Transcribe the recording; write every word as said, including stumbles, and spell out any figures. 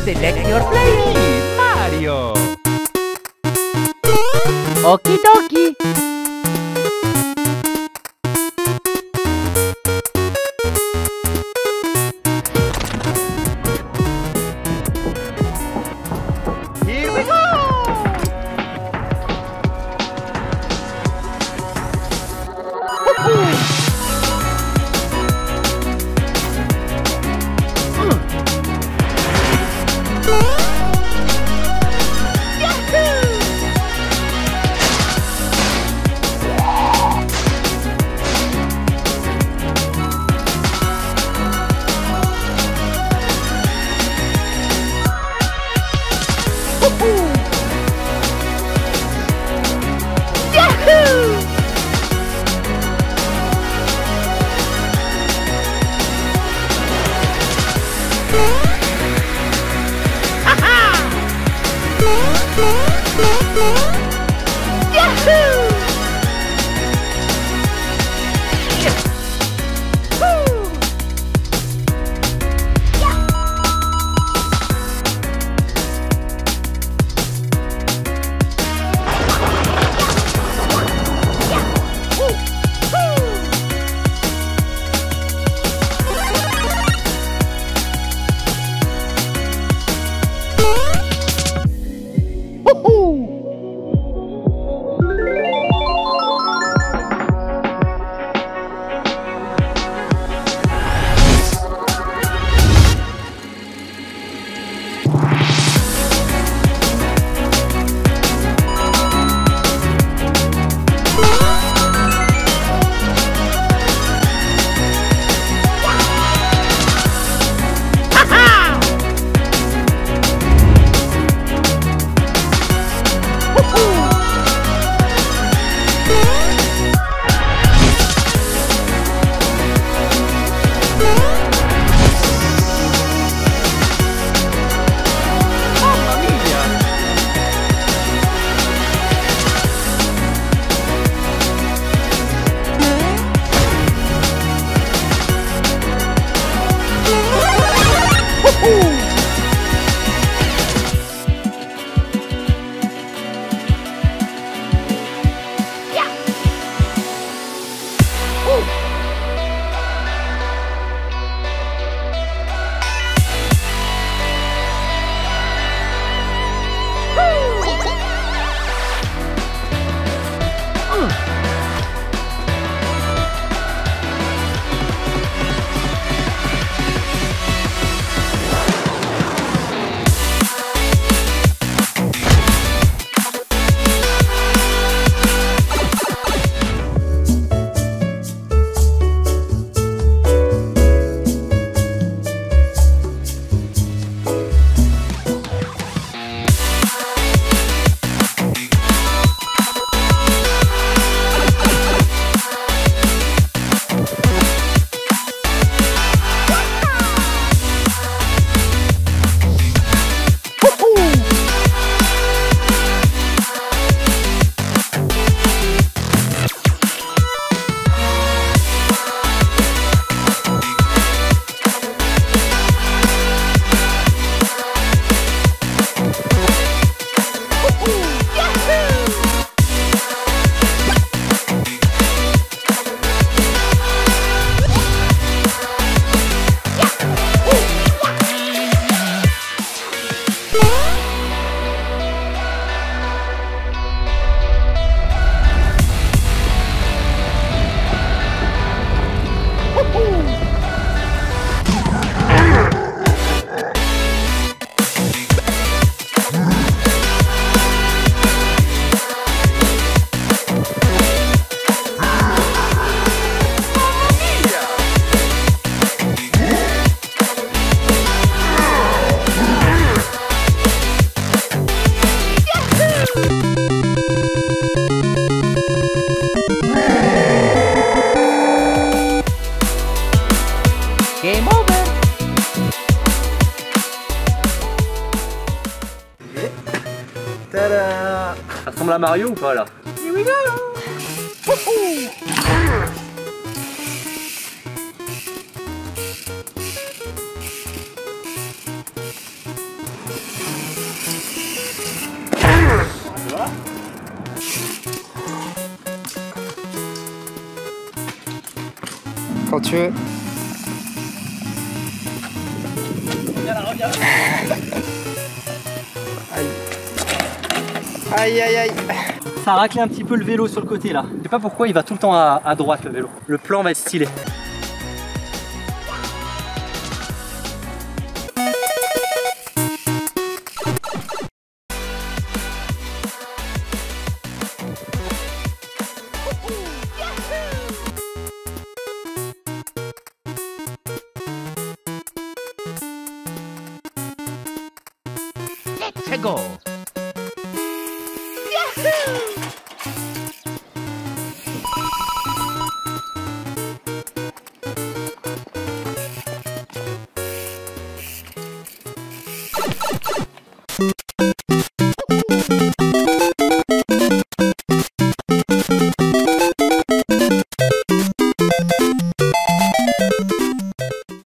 Select your place, Mario. Okie dokie. Here we go. Woohoo! Game over! Tada! Ça ressemble à Mario ou pas là? Here we go! Woohoo! vois. Quand tu veux. Reviens là, reviens là. Aïe aïe aïe. Ça a raclé un petit peu le vélo sur le côté là. Je sais pas pourquoi il va tout le temps à, à droite le vélo. Le plan va être stylé. Let's go.